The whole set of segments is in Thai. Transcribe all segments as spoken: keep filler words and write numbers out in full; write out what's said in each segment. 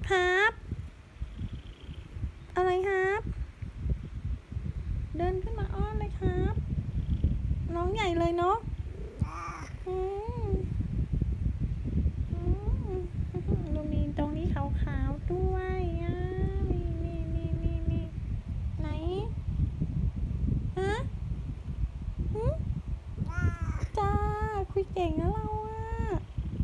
ครับอะไรครับเดินขึ้นมาอ้อนเลยครับน้องใหญ่เลยเนาะอืมอืมดูมีตรงนี้ขาวๆด้วยอ่ะนี่นี่นี่นี่นี่ไหนฮะหืมจ้าคุยเก่งนะเราอะ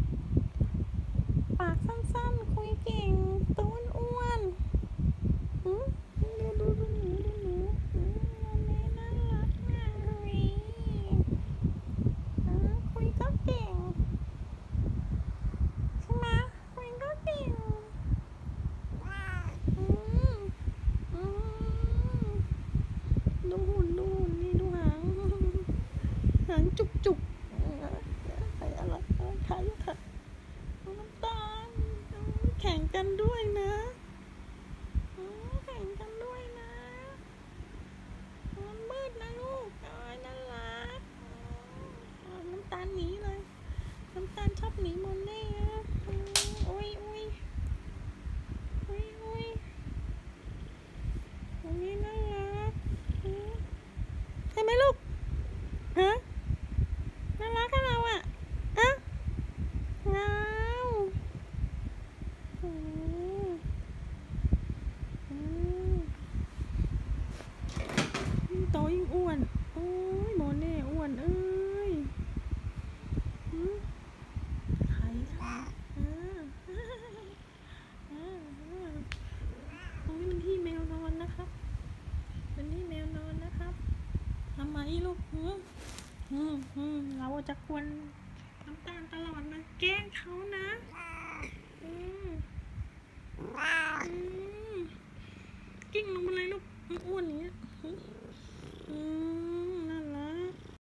ปากสั้นๆคุยเก่งตัวอ้วนๆหืมดูดูดูหนูดูหนูอืมอันนี้น่ารักมากเลยอ่าคุยก็เก่งใช่ไหมคุยก็เก่งอืมอืมดูหุ่นดูหุ่นนี่ดูหางหางจุกจุกใครอะไรอะไรใครค่ะน้ำตาลแข่งกันด้วยนะแข่งกันด้วยนะมันมืดนะลูกอ้ยน่ารักน้ำตาลหนีเลยน้ำตาลชอบหนีโมเน่อุ้ยอุ้ยอุ้ยอุ้ยอันนี้น่ารักใช่ไหมลูกฮะน่ารักกับเราอ่ะอ่ะว้าวอืมอืมโตยิ่งอ้วนโอ้ยโมเน่อ้วนเอ้ยอืมใครอ่ะอ่าอ่าอ่าตรงนี้มันที่แมวนอนนะครับเป็นที่แมวนอนนะครับทำไมลูกหืมอืมอืมเราจะควรน้ำตาลตลอดนะแกล้งเขานะอืมอืมกิ้งลงมาเลยลูกอ้วนอย่างเงี้ย